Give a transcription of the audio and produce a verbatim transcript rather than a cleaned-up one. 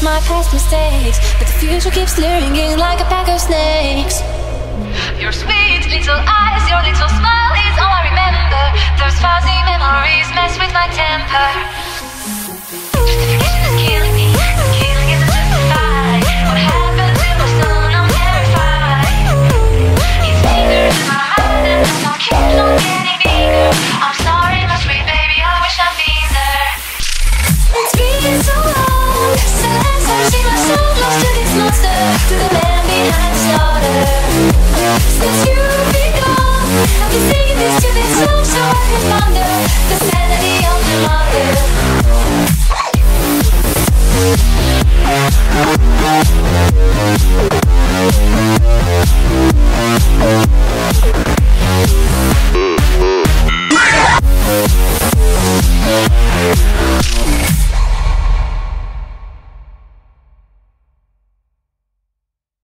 my past mistakes, but the future keeps luring in like a pack of snakes. Your sweet little eyes, your little smile is all I remember. Those fuzzy memories mess with my temper.